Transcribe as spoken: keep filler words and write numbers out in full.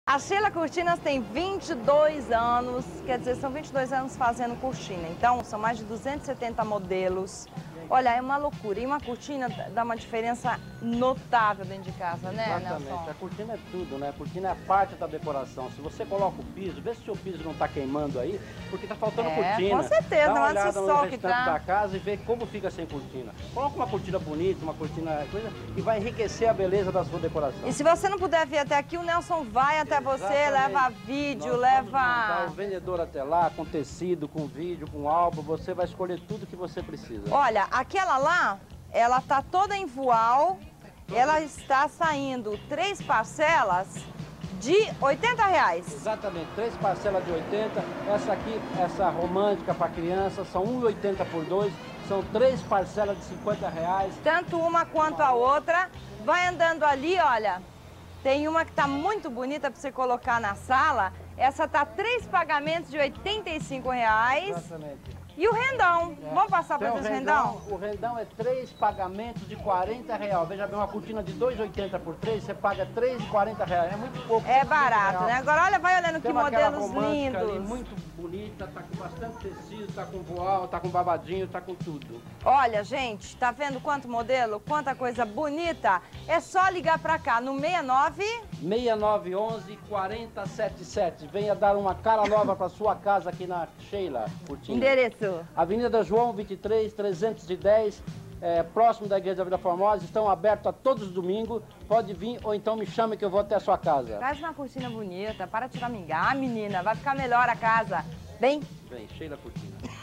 A Sheila Cortinas tem vinte e dois anos, quer dizer, são vinte e dois anos fazendo cortina. Então, são mais de duzentos e setenta modelos. Olha, é uma loucura. E uma cortina dá uma diferença notável dentro de casa, né, Exatamente. Nelson? A cortina é tudo, né? A cortina é parte da decoração. Se você coloca o piso, vê se o seu piso não está queimando aí, porque está faltando É, cortina. com certeza, dá uma mas olhada esse no sol que restante tá. da casa e vê como fica sem cortina. Coloca uma cortina bonita, uma cortina coisa, e vai enriquecer a beleza da sua decoração. E se você não puder vir até aqui, o Nelson vai até você, Exatamente. leva vídeo, Nós leva... vamos mandar o vendedor até lá, com tecido, com vídeo, com álbum, você vai escolher tudo que você precisa. Olha, aquela lá, ela tá toda em voal, ela está saindo três parcelas de oitenta reais. Exatamente, três parcelas de oitenta, essa aqui, essa romântica para criança, são um e oitenta por dois, são três parcelas de cinquenta reais. Tanto uma quanto a outra. Vai andando ali, olha, tem uma que tá muito bonita para você colocar na sala. Essa tá três pagamentos de oitenta e cinco reais. Exatamente. E o rendão, É. vamos passar Tem para o esse rendão? O rendão é três pagamentos de quarenta reais. Veja bem, uma cortina de dois e oitenta por três, você paga três e quarenta reais. É muito pouco. É barato, né? Agora olha, vai olhando que Tem aquela modelos romântica ali, lindos. muito bonita, tá com bastante tecido, tá com voal, tá com babadinho, tá com tudo. Olha, gente, tá vendo quanto modelo, quanta coisa bonita? É só ligar pra cá no seis nove... seis nove um um, quatro zero sete sete. Venha dar uma cara nova para sua casa aqui na Sheila Cortinas. Endereço. Avenida João vinte e três, trezentos e dez, é, próximo da Igreja da Vila Formosa. Estão abertos a todos os domingos. Pode vir ou então me chame que eu vou até a sua casa. Traz uma cortina bonita, para de choramingar, menina, vai ficar melhor a casa. Vem. Vem, Sheila Cortinas.